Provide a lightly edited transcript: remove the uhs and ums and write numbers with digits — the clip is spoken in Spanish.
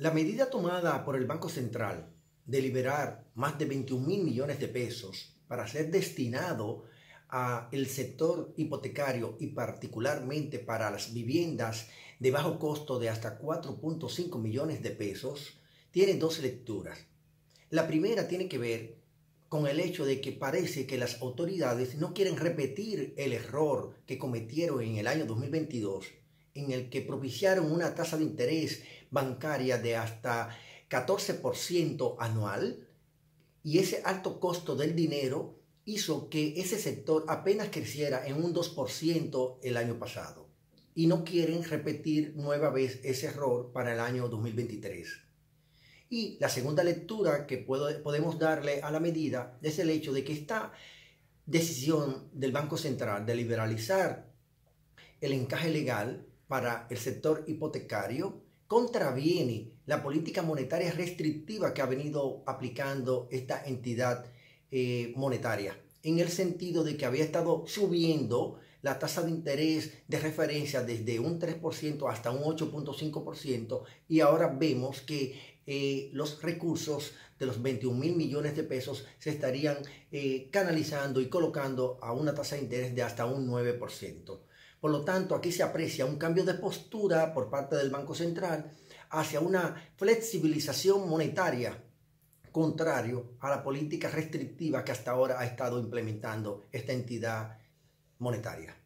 La medida tomada por el Banco Central de liberar más de 21.000 millones de pesos para ser destinado al sector hipotecario y particularmente para las viviendas de bajo costo de hasta 4.5 millones de pesos tiene dos lecturas. La primera tiene que ver con el hecho de que parece que las autoridades no quieren repetir el error que cometieron en el año 2022, en el que propiciaron una tasa de interés bancaria de hasta 14% anual, y ese alto costo del dinero hizo que ese sector apenas creciera en un 2% el año pasado. Y no quieren repetir nueva vez ese error para el año 2023. Y la segunda lectura que podemos darle a la medida es el hecho de que esta decisión del Banco Central de liberalizar el encaje legal para el sector hipotecario contraviene la política monetaria restrictiva que ha venido aplicando esta entidad monetaria, en el sentido de que había estado subiendo la tasa de interés de referencia desde un 3% hasta un 8.5%, y ahora vemos que los recursos de los 21.000 millones de pesos se estarían canalizando y colocando a una tasa de interés de hasta un 9%. Por lo tanto, aquí se aprecia un cambio de postura por parte del Banco Central hacia una flexibilización monetaria, contrario a la política restrictiva que hasta ahora ha estado implementando esta entidad monetaria.